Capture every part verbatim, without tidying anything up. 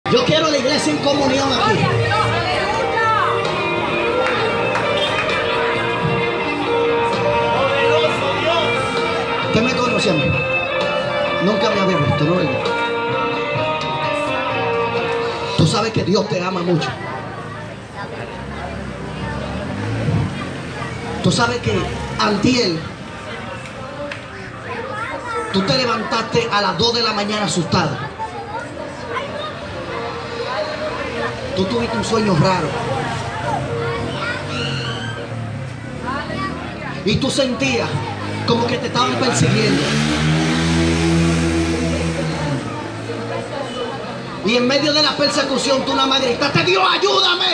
Yo quiero la iglesia en comunión aquí. ¿Qué me conoce a mí? Nunca me había visto, ¿no? Tú sabes que Dios te ama mucho. Tú sabes que antier tú te levantaste a las dos de la mañana asustado. Tú tuviste un sueño raro. Y tú sentías como que te estaban persiguiendo. Y en medio de la persecución tú nada más gritaste: Dios, ayúdame.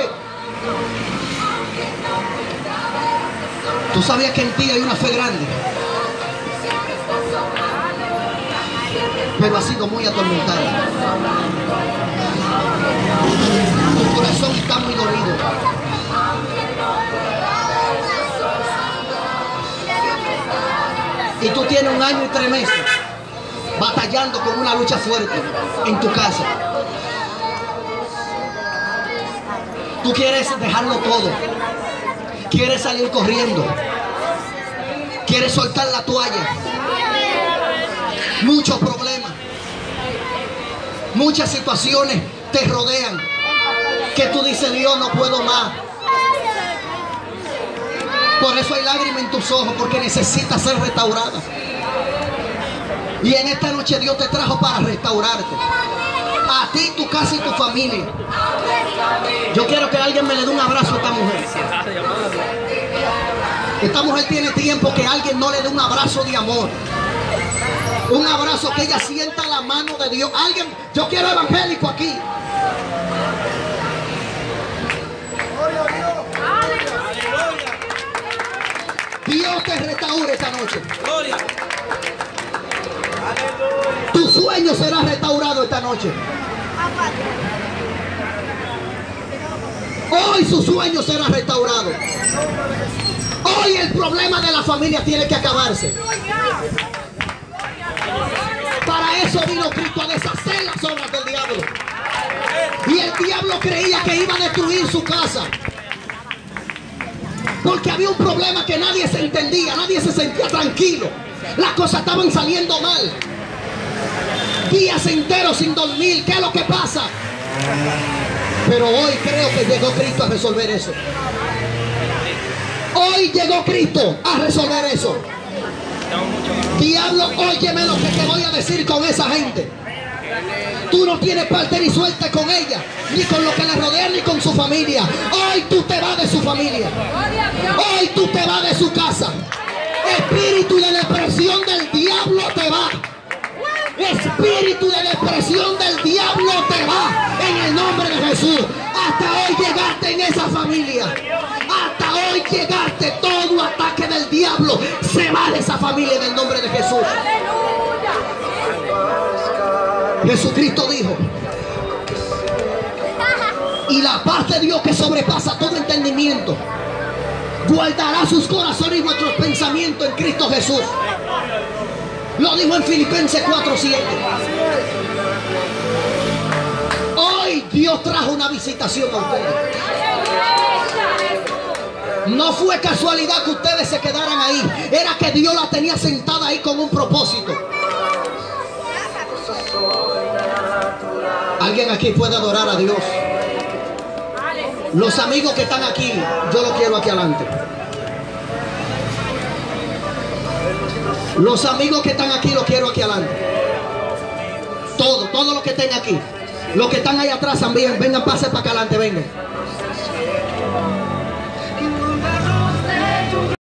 Tú sabías que en ti hay una fe grande, pero ha sido muy atormentada. Tu corazón está muy dolido. Y tú tienes un año y tres meses batallando con una lucha fuerte en tu casa. Tú quieres dejarlo todo. Quieres salir corriendo. Quieres soltar la toalla. Muchos problemas. Muchas situaciones te rodean. Que tú dices: Dios, no puedo más. Por eso hay lágrimas en tus ojos, porque necesitas ser restaurada. Y en esta noche Dios te trajo para restaurarte. A ti, tu casa y tu familia. Yo quiero que alguien me le dé un abrazo a esta mujer. Esta mujer tiene tiempo que alguien no le dé un abrazo de amor. Un abrazo que ella sienta la mano de Dios. Alguien, yo quiero evangélico aquí. Dios te restaure esta noche. Tu sueño será restaurado esta noche. Hoy su sueño será restaurado. Hoy el problema de la familia tiene que acabarse. Para eso vino Cristo, a deshacer las obras del diablo. Y el diablo creía que iba a destruir su casa, porque había un problema que nadie se entendía, nadie se sentía tranquilo. Las cosas estaban saliendo mal. Días enteros sin dormir. ¿Qué es lo que pasa? Pero hoy creo que llegó Cristo a resolver eso. Hoy llegó Cristo a resolver eso. Diablo, óyeme lo que te voy a decir con esa gente. Tú no tienes parte ni suerte con ella, ni con lo que le rodea, ni con su familia. Hoy tú te vas de su familia. Hoy tú te vas de su casa. Espíritu de depresión del diablo te va. Espíritu de depresión del diablo te va. En el nombre de Jesús. Hasta hoy llegaste en esa familia. Hasta hoy llegaste. Todo ataque del diablo se va de esa familia en el nombre de Jesús. Jesucristo dijo: y la paz de Dios que sobrepasa todo entendimiento guardará sus corazones y vuestros pensamientos en Cristo Jesús. Lo dijo en Filipenses cuatro siete. Hoy Dios trajo una visitación a ustedes. No fue casualidad que ustedes se quedaran ahí. Era que Dios la tenía sentada ahí con un propósito. ¿Alguien aquí puede adorar a Dios? Los amigos que están aquí, yo los quiero aquí adelante. Los amigos que están aquí, los quiero aquí adelante. Todos, todos los que estén aquí. Los que están ahí atrás también, vengan, pasen para acá adelante, vengan.